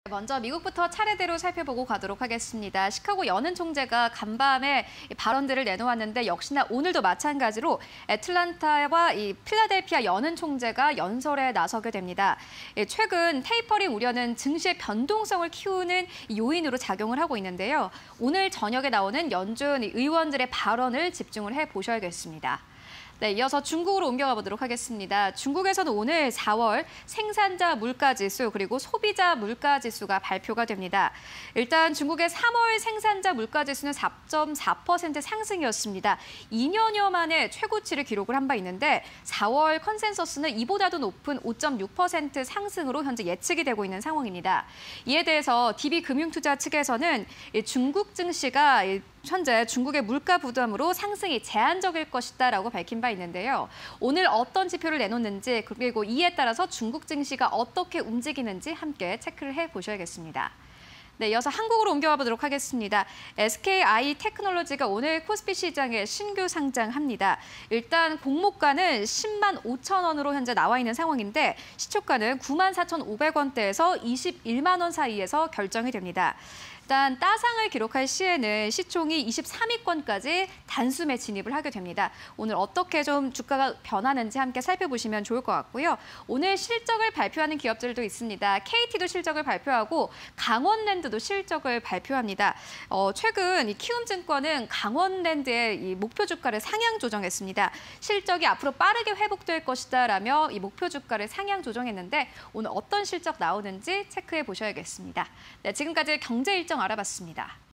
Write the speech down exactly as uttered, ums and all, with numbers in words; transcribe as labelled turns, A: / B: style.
A: 먼저 미국부터 차례대로 살펴보고 가도록 하겠습니다. 시카고 여는 총재가 간밤에 발언들을 내놓았는데 역시나 오늘도 마찬가지로 애틀란타와 이 필라델피아 여는 총재가 연설에 나서게 됩니다. 최근 테이퍼링 우려는 증시의 변동성을 키우는 요인으로 작용을 하고 있는데요. 오늘 저녁에 나오는 연준 의원들의 발언을 집중을 해보셔야겠습니다. 네, 이어서 중국으로 옮겨가 보도록 하겠습니다. 중국에서는 오늘 사월 생산자 물가지수 그리고 소비자 물가지수가 발표가 됩니다. 일단 중국의 삼월 생산자 물가지수는 사 점 사 퍼센트 상승이었습니다. 이 년여 만에 최고치를 기록을 한 바 있는데 사월 컨센서스는 이보다도 높은 오 점 육 퍼센트 상승으로 현재 예측이 되고 있는 상황입니다. 이에 대해서 디비금융투자 측에서는 중국 증시가 현재 중국의 물가 부담으로 상승이 제한적일 것이다라고 밝힌 바 있는데요. 오늘 어떤 지표를 내놓는지 그리고 이에 따라서 중국 증시가 어떻게 움직이는지 함께 체크를 해보셔야겠습니다. 네, 이어서 한국으로 옮겨가 보도록 하겠습니다. 에스케이아이 테크놀로지가 오늘 코스피 시장에 신규 상장합니다. 일단 공모가는 십만 오천 원으로 현재 나와 있는 상황인데 시초가는 구만 사천 오백 원대에서 이십일만 원 사이에서 결정이 됩니다. 일단 따상을 기록할 시에는 시총이 이십삼 위권까지 단숨에 진입을 하게 됩니다. 오늘 어떻게 좀 주가가 변하는지 함께 살펴보시면 좋을 것 같고요. 오늘 실적을 발표하는 기업들도 있습니다. 케이티도 실적을 발표하고 강원랜드도 실적을 발표합니다. 어, 최근 이 키움증권은 강원랜드의 이 목표 주가를 상향 조정했습니다. 실적이 앞으로 빠르게 회복될 것이다라며 이 목표 주가를 상향 조정했는데 오늘 어떤 실적 나오는지 체크해 보셔야겠습니다. 네, 지금까지 경제 일정 알아봤습니다.